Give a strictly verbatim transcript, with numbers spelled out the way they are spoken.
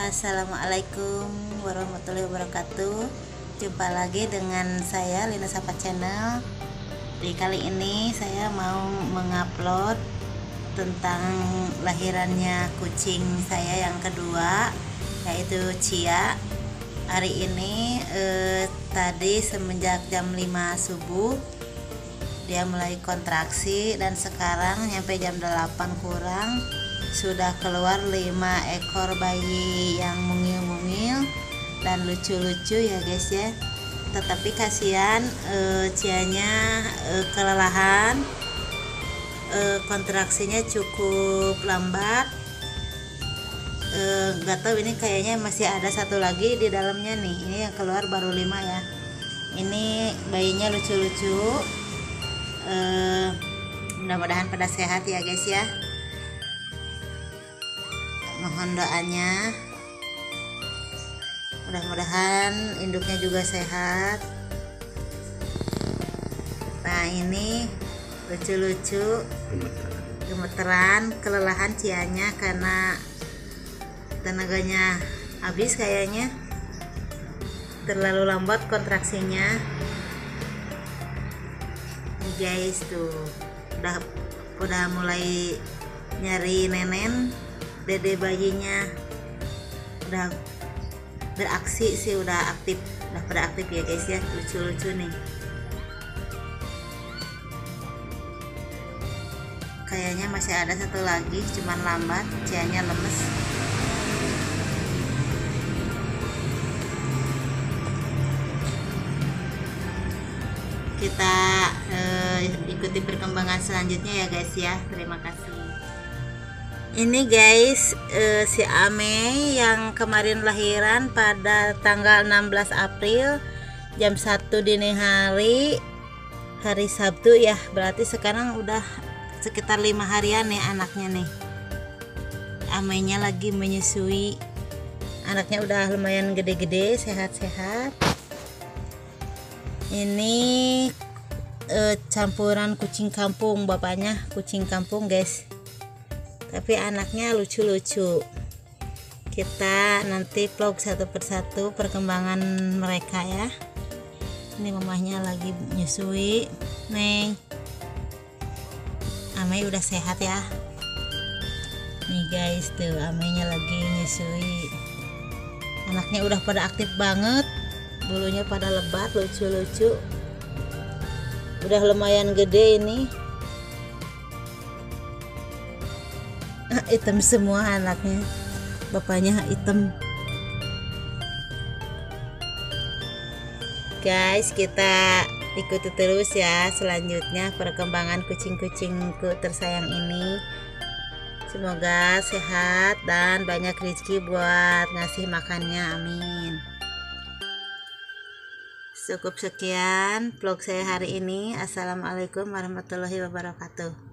Assalamualaikum warahmatullahi wabarakatuh. Jumpa lagi dengan saya Lina Sapa Channel. Di kali ini saya mau mengupload tentang lahirannya kucing saya yang kedua, yaitu Cia. Hari ini eh, tadi semenjak jam lima subuh dia mulai kontraksi, dan sekarang nyampe jam delapan kurang sudah keluar lima ekor bayi yang mungil-mungil dan lucu-lucu ya guys ya. Tetapi kasihan e, Cianya e, kelelahan, e, kontraksinya cukup lambat. Nggak e, tahu ini kayaknya masih ada satu lagi di dalamnya nih. Ini yang keluar baru lima ya. Ini bayinya lucu-lucu. E, mudah-mudahan pada sehat ya guys ya. Mohon doanya, mudah-mudahan induknya juga sehat. Nah ini lucu-lucu, gemeteran, kelelahan Cianya karena tenaganya habis kayaknya, terlalu lambat kontraksinya. Ini guys tuh udah udah mulai nyari nenen. Dede bayinya udah beraksi sih, udah aktif, udah beraktif ya guys ya. Lucu-lucu nih. Kayaknya masih ada satu lagi, cuman lambat, Cianya lemes. Kita eh, ikuti perkembangan selanjutnya ya guys ya. Terima kasih. Ini guys, eh, si Ame yang kemarin lahiran pada tanggal enam belas April jam satu dini hari, hari Sabtu ya. Berarti sekarang udah sekitar lima harian nih anaknya nih. Amenya lagi menyusui. Anaknya udah lumayan gede-gede, sehat-sehat. Ini eh, campuran kucing kampung, bapaknya kucing kampung guys. Tapi anaknya lucu-lucu. Kita nanti vlog satu persatu perkembangan mereka ya. Ini mamahnya lagi nyusui nih. Amei udah sehat ya. Nih guys tuh, Ameinya lagi nyusui. Anaknya udah pada aktif banget. Bulunya pada lebat, lucu-lucu. Udah lumayan gede ini. Hitam semua anaknya, bapaknya hitam. Guys, kita ikuti terus ya selanjutnya perkembangan kucing-kucingku tersayang ini. Semoga sehat dan banyak rezeki buat ngasih makannya, amin. Cukup sekian vlog saya hari ini. Assalamualaikum warahmatullahi wabarakatuh.